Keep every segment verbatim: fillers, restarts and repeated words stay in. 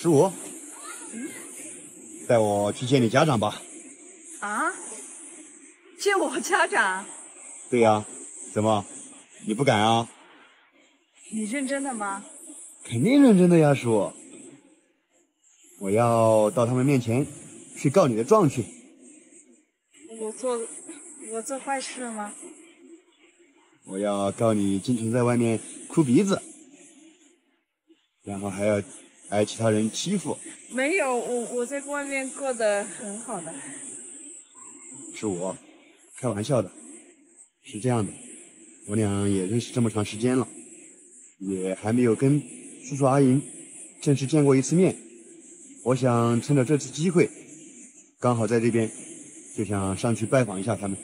十五，带我去见你家长吧。 啊？见我家长？ 对呀，怎么，你不敢啊？ 你认真的吗？ 肯定认真的呀，叔。我要到他们面前去告你的状去。 我做我做坏事了吗？ 我要告你经常在外面哭鼻子，然后还要挨其他人欺负。 没有，我我在外面过得很好的。 是我，开玩笑的。是这样的，我俩也认识这么长时间了，也还没有跟叔叔阿姨正式见过一次面。我想趁着这次机会，刚好在这边，就想上去拜访一下他们。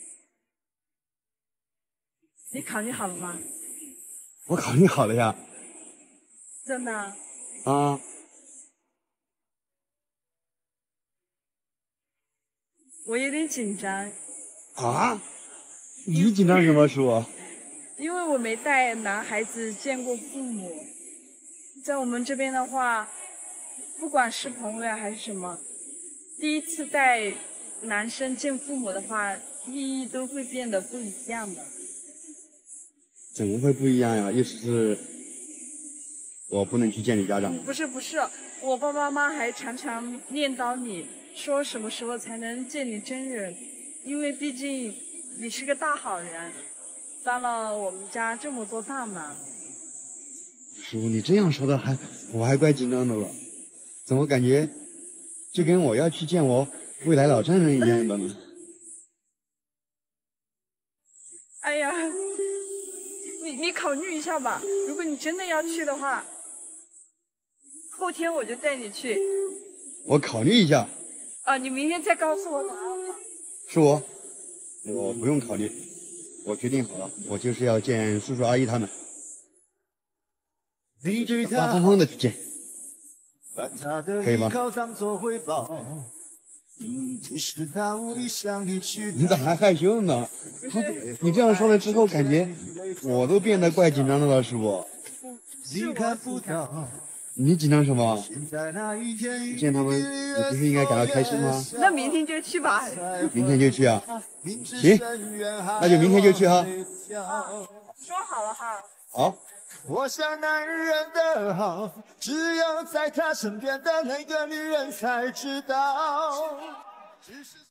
你考虑好了吗？ 我考虑好了呀。 真的？ 啊。 我有点紧张。 啊？你紧张什么，叔？ 因为我没带男孩子见过父母，在我们这边的话，不管是朋友还是什么，第一次带男生见父母的话，意义都会变得不一样的。 怎么会不一样呀？意思是我不能去见你家长？ 不是不是，我爸爸妈妈还常常念叨你，说什么时候才能见你真人，因为毕竟你是个大好人，帮了我们家这么多大忙。 叔，你这样说的还我还怪紧张的了，怎么感觉就跟我要去见我未来老丈人一样的呢？ 哎呀，你你考虑一下吧，如果你真的要去的话，后天我就带你去。 我考虑一下。 啊，你明天再告诉我答案吧。 是我，我不用考虑，我决定好了，我就是要见叔叔阿姨他们，大方方的去见，可以吗？你咋还害羞呢？你这样说了之后，感觉我都变得怪紧张的了，师傅。 是我。 你紧张什么？见他们，你不是应该感到开心吗？ 那明天就去吧。 明天就去啊？行，那就明天就去哈。 啊，说好了哈。 好。 我想男人的好，只有在他身边的那个女人才知道。只是